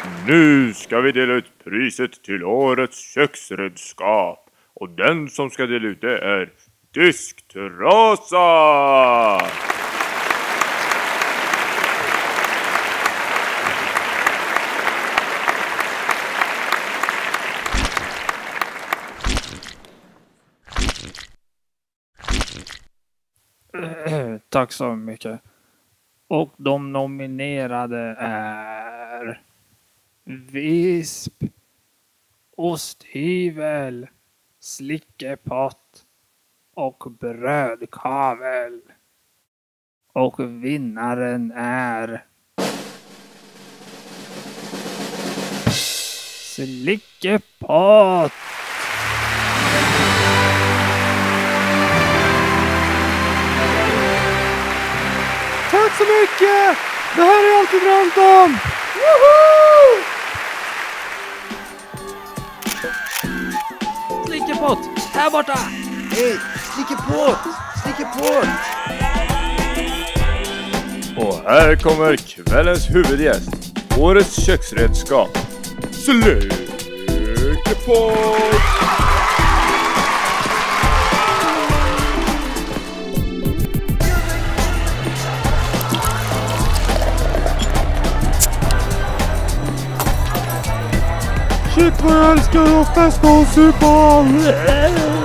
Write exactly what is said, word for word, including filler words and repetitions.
Nu ska vi dela ut priset till årets köksredskap. Och den som ska dela ut det är Disktrasa! Tack så mycket. Och de nominerade är Visp, Osthyvel, Slickepott och Brödkavel. Och vinnaren är Slickepott. Tack så mycket! Det här är alltid drömt om! Woho! Slickepott, här borta! Hej, Slickepott! Slickepott! Och här kommer kvällens huvudgäst. Årets köksredskap. Slickepott! Shit vad jag älskar att festa och supa!